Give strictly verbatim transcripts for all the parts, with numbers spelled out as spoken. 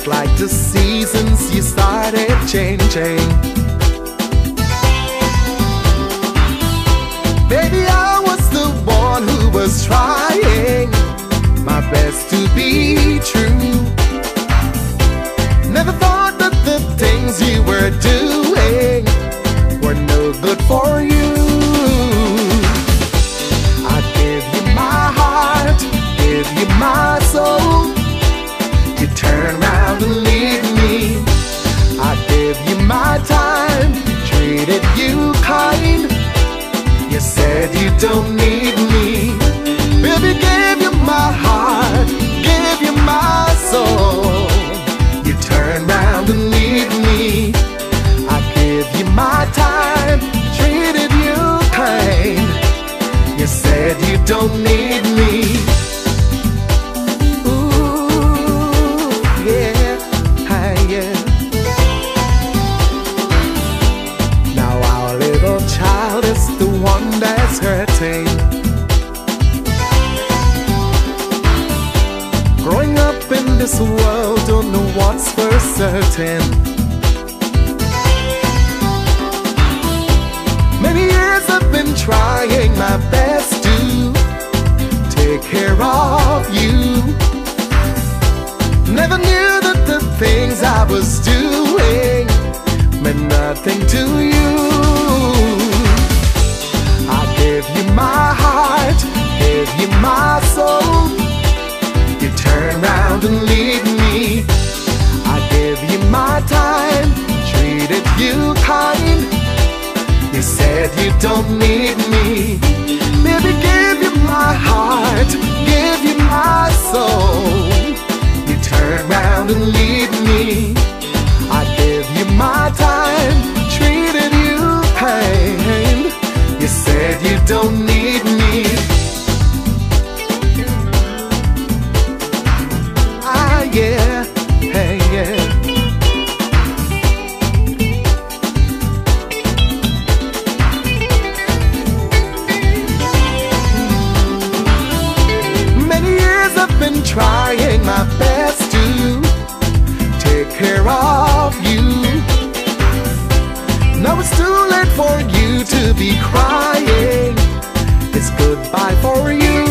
It's like the seasons, you started changing. Baby, I was the one who was trying my best to be true. Never thought that the things you were doing were no good for you. I gave you my heart, gave you my soul. You turn around and leave me. I gave you my time, treated you kind. You said you don't need me. Baby, gave you my heart, gave you my soul. You turn around and leave me. I gave you my time, treated you kind. You said you don't need me. Ooh, yeah, yeah. Now our little child is the one that's hurting. Growing up in this world, don't know what's for certain. Many years I've been trying my best to take care of you. Never knew that the things I was doing meant nothing to you. I gave you my heart, gave you my soul. You turn around and leave me. I gave you my time, treated you kind. You said you don't need me. Baby, gave you my heart, gave you my soul. You turn around and leave me. I gave you my time, treated you kind. You said you don't need me. Ah, yeah, hey, yeah. Many years I've been trying my best to take care of you. Now it's too late for you to be crying. It's goodbye for you.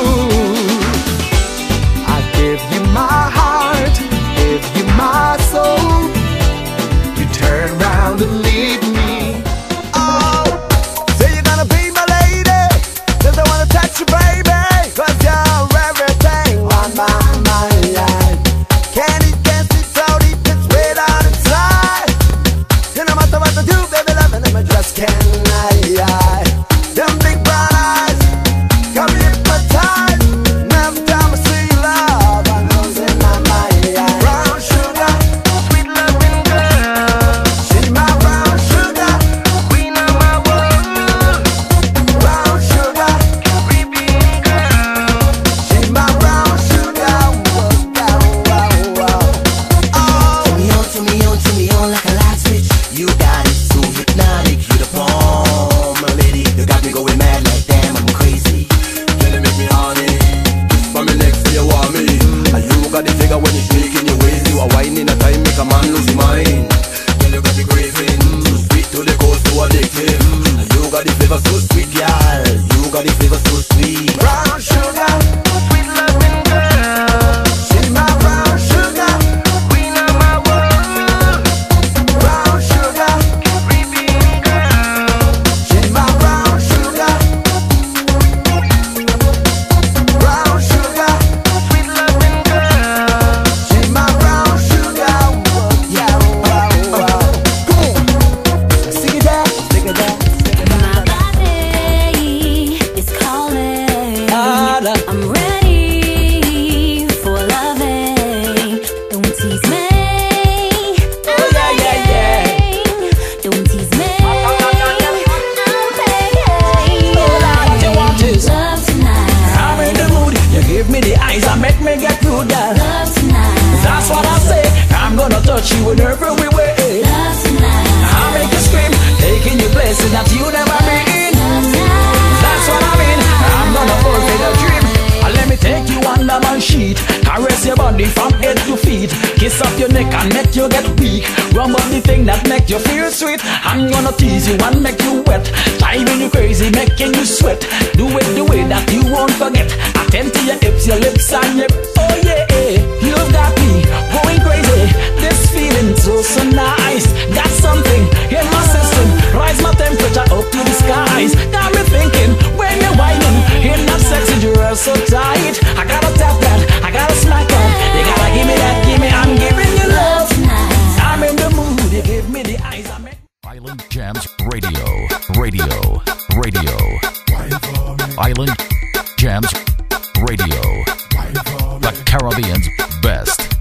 I gave you my heart, gave you my soul. You turn around and leave me. Oh, say you're gonna be my lady, 'cause I wanna touch you, baby, 'cause you're everything on my mind. Can't eat, can't sleep, so deep, it's way down inside. You no matter what I do, baby, loving in my dress can't hide. Them big brown eyes got me hypnotized. Every time I see you, love, I know it's in my mind. Brown sugar, sweet loving girl. She's my brown sugar, queen of my world. Brown sugar, Caribbean girl. She's my brown sugar, whoa, whoa, whoa. Oh, Turn me on, turn me on, turn me on like a light switch. You got it, so hypnotic, you the bomb, my lady. You got me going mad like damn, I'm crazy. can you make me honey? For me next day you want me. And you got the figure when you shaking your waist. You are whining a time make a man lose his mind. Girl, you got the craving, too sweet to the coast, too addictive. And you got the flavor so sweet, girl. You got the flavor so sweet. Brown sugar, sweet loving girl. She's my brown sugar, queen of my world. Brown sugar, Caribbean girl. She's my brown sugar. Brown sugar, sweet loving girl. She's my brown sugar. Whoa, yeah, wow, wow. Come on, sing it out, sing it out, sing it My out. body is calling. I'm ready for loving. Don't tease me. Oh, yeah, yeah, yeah. Don't tease me. I'm begging. What you want is Love tonight. I'm in the mood. You give me the eyes and make me get good, girl. Love tonight. That's what I say. I'm gonna touch you in every way. Love tonight. I'll make you scream, taking you places that you never been. Love tonight. That's what I mean. I'm gonna fulfill a dream. And let me take you under my sheet. Caress your body from head to feet. Kiss up your neck and make you get weak. Rub up the thing that make you feel sweet. I'm gonna tease you and make you wet. Driving you crazy, making you sweat. Do it the way that you won't forget. Attend to your hips, your lips and your... Oh yeah, you've got me going crazy. This feeling so, so nice. Got something in my system. Rise my temperature up to the skies. Got me thinking when you're whining in that sexy dress so tight. I gotta tap that, I gotta smack that. You gotta give me that, give me, I'm giving you love tonight. I'm in the mood, you give me the eyes. I make Island Jams Radio, Radio, Radio. Island Jams Radio, the Caribbean's best.